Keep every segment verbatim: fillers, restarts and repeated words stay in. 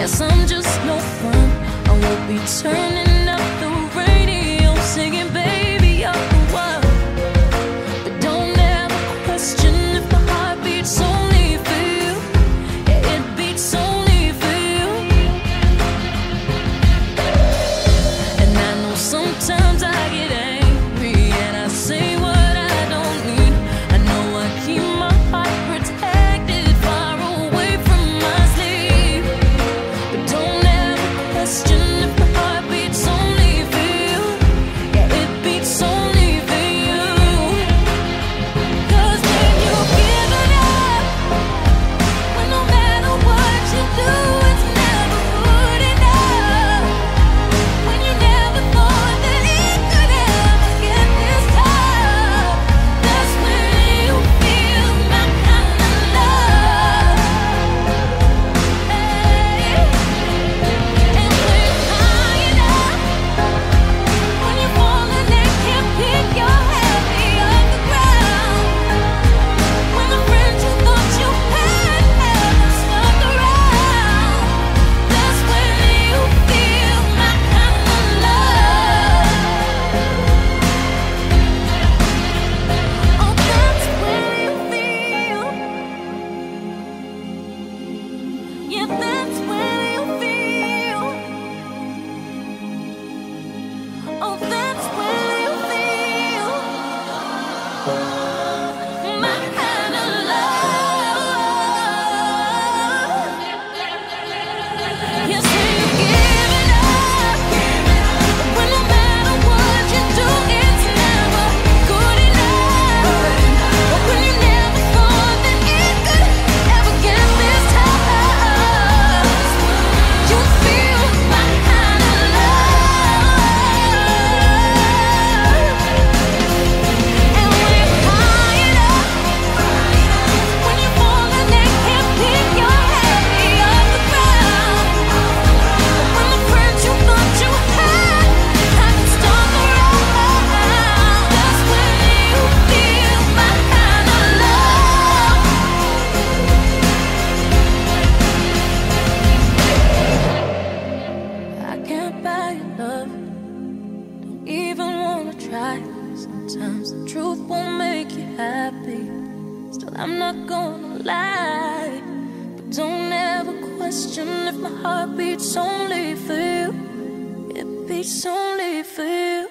Guess I'm just no fun. I won't be turning up the radio, singing baby you're the one. But don't ever question if my heart beats only for you. Yeah, it beats only for you. And I know sometimes I get angry and I say what I don't need. I know I keep my heart protected far away from my sleep. But don't ever question if my heart beats only for you. Yeah, it beats only for you. 'Cause when you give it up, when no matter what you do, it's never good enough. When you never thought that it could ever get this tough, that's when you feel my kind of love. Hey. And we're high enough, when you're falling and can't pick your head off the ground. When the friends you thought you had haven't stuck around, that's when you feel my kind of love. Oh, that's when you feel. Yeah, that's when you feel. Oh, that's when you feel my kind of love. Yes, when you give it up, when no matter what you do, it's never good enough. When you never thought that it could ever get this tough, you feel my kind of love. And we're high enough, when you're falling and can't pick your head off the ground. When the friends you thought you had haven't stuck around, that's when you feel my kind of love. I can't buy your love, don't even wanna try. Sometimes the truth won't make you happy, still I'm not gonna lie. But don't ever question if my heart beats only for you. It beats only for you.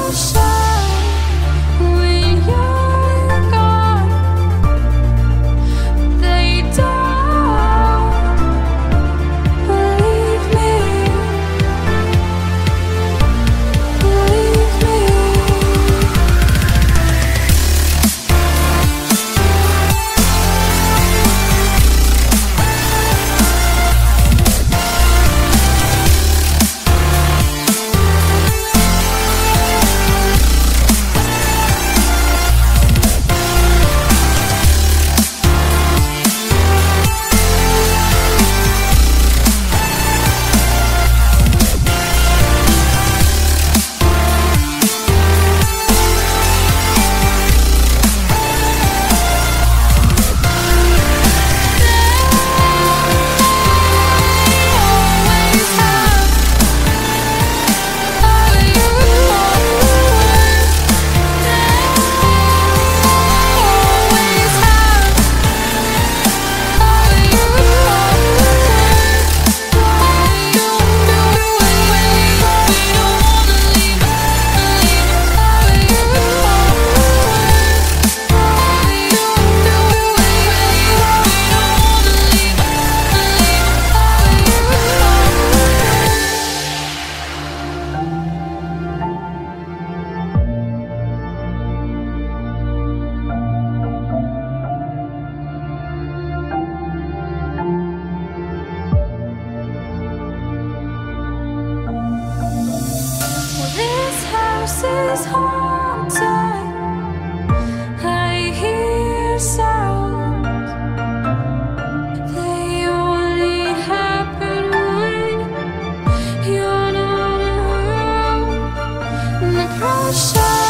Is haunted. I hear sounds. They only happen when you're not around. And the pressure